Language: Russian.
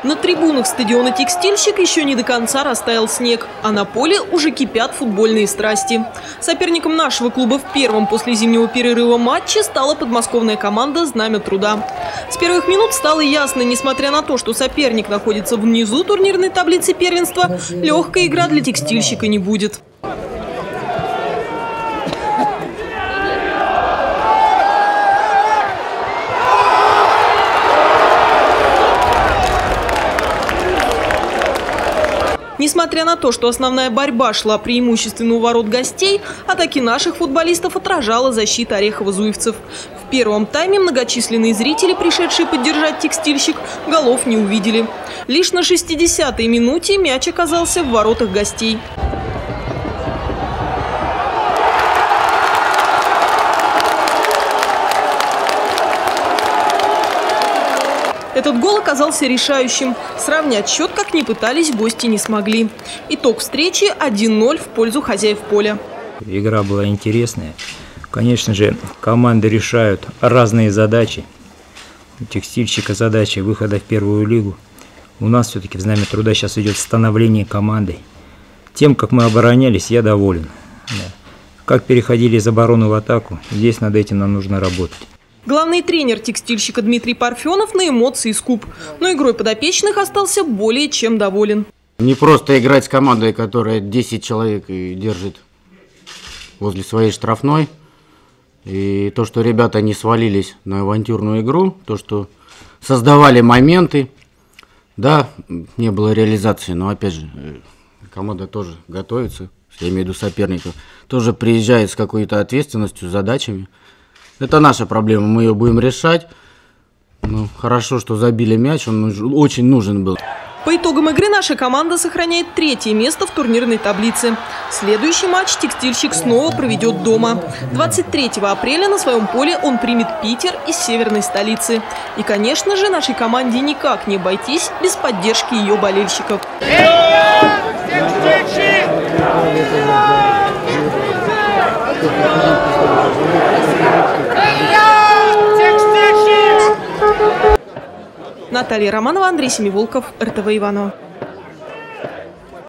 На трибунах стадиона «Текстильщик» еще не до конца растаял снег, а на поле уже кипят футбольные страсти. Соперником нашего клуба в первом после зимнего перерыва матче стала подмосковная команда «Знамя труда». С первых минут стало ясно, несмотря на то, что соперник находится внизу турнирной таблицы первенства, легкая игра для «Текстильщика» не будет. Несмотря на то, что основная борьба шла преимущественно у ворот гостей, атаки наших футболистов отражала защита орехово-зуевцев. В первом тайме многочисленные зрители, пришедшие поддержать «Текстильщик», голов не увидели. Лишь на 60-й минуте мяч оказался в воротах гостей. Этот гол оказался решающим. Сравнять счет, как ни пытались, гости не смогли. Итог встречи 1-0 в пользу хозяев поля. Игра была интересная. Конечно же, команды решают разные задачи. У «Текстильщика» задача выхода в первую лигу. У нас все-таки в «Знамя труда» сейчас идет становление команды. Тем, как мы оборонялись, я доволен. Да. Как переходили из обороны в атаку, здесь над этим нам нужно работать. Главный тренер «Текстильщика» Дмитрий Парфенов на эмоции скуп, но игрой подопечных остался более чем доволен. Не просто играть с командой, которая 10 человек и держит возле своей штрафной. И то, что ребята не свалились на авантюрную игру, то, что создавали моменты. Да, не было реализации, но опять же, команда тоже готовится, я имею в виду соперников, тоже приезжает с какой-то ответственностью, задачами. Это наша проблема, мы ее будем решать. Ну, хорошо, что забили мяч, он очень нужен был. По итогам игры наша команда сохраняет 3-е место в турнирной таблице. Следующий матч «Текстильщик» снова проведет дома. 23 апреля на своем поле он примет Питер из северной столицы. И, конечно же, нашей команде никак не обойтись без поддержки ее болельщиков. Наталья Романова, Андрей Семиволков, РТВ Иваново.